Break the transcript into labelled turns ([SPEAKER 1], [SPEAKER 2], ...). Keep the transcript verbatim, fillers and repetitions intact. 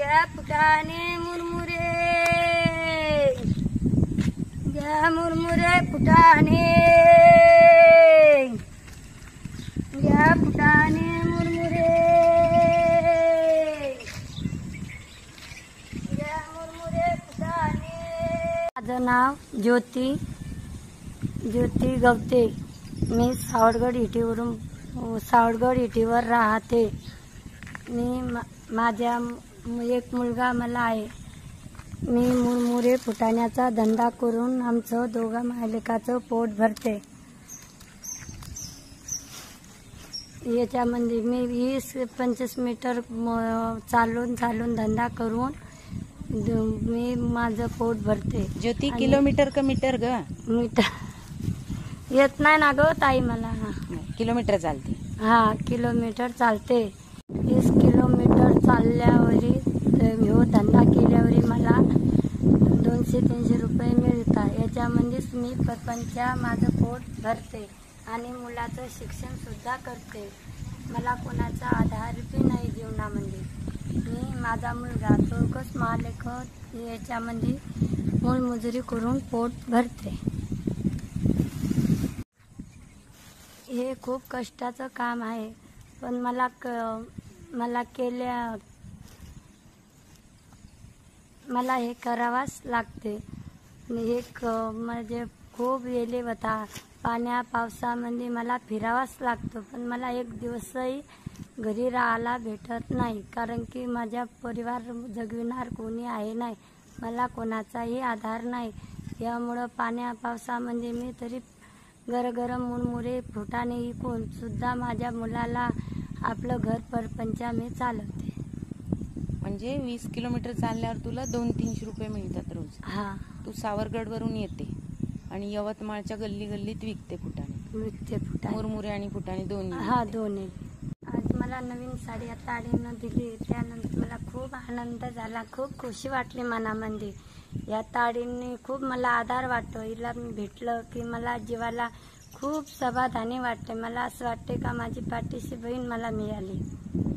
[SPEAKER 1] घ्या फुटाणे मुरमुरे, घ्या मुरमुरे फुटाणे, घ्या फुटाणे मुरमुरे, घ्या मुरमुरे फुटाणे। माझं नाव ज्योती ज्योती गवते। मी सावडगड इटीवरून सावडगड इटीवर राहते। मी मा, माझ्या एक मुलगा मला आहे। मी मुरमुरे फुटाण्याचा धंदा करून आमचं दोघा मालकाचं पोट भरते। याच्यामध्ये मी वीस पंचवीस मीटर चालून चालून धंदा करून मी माझं पोट भरते।
[SPEAKER 2] ज्योती किलोमीटर का मीटर ग?
[SPEAKER 1] मीटर येत नाही ना ग ताई मला।
[SPEAKER 2] किलोमीटर चालते?
[SPEAKER 1] हा किलोमीटर चालते। तीस किलोमीटर चालल्यावरी ह्यो धंदा केल्यावरी मला दोनशे तीनशे रुपये मिळतात। याच्यामध्येच मी परपंच माझं पोट भरते आणि मुलाचं शिक्षण सुद्धा करते। मला कोणाचा आधार बी नाही जीवनामध्ये। मी माझा मुलगा दोघंच मालक याच्यामध्ये मोलमजुरी करून पोट भरते। हे खूप कष्टाचं काम आहे, पण मला क मला केल्या मला हे करावाच लागते। एक म्हणजे खूप वेळे होता पाण्या पावसामध्ये मला फिरावाच लागतो, पण मला एक दिवसही घरी राहायला भेटत नाही, कारण की माझ्या परिवार जगविणार कोणी आहे नाही, मला कोणाचाही आधार नाही। यामुळं पाण्या पावसामध्ये मी तरी गरगरम मुरमुरे फुटाणे विकून सुद्धा माझ्या मुलाला आपलं घर परपंच मी चालवते।
[SPEAKER 2] म्हणजे वीस किलोमीटर चालल्यावर तुला दोन तीनशे रुपये मिळतात रोज?
[SPEAKER 1] हा।
[SPEAKER 2] तू सावरगड वरून येते आणि यवतमाळच्या गल्ली गल्लीत विकते फुटाणे?
[SPEAKER 1] विकते फुटाणे,
[SPEAKER 2] मुरमुरे आणि फुटाणे दोन्ही?
[SPEAKER 1] हा दोन्ही। आज मला नवीन साडी आता ताडीनं दिली, त्यानंतर मला खूप आनंद झाला, खूप खुशी वाटली मनामध्ये। या ताडीने खूप मला आधार वाटतो। हिला भेटलं की मला जीवाला खूप समाधानी वाटते। मला असं वाटते का माझी पाठीशी बहीण मला मिळाली।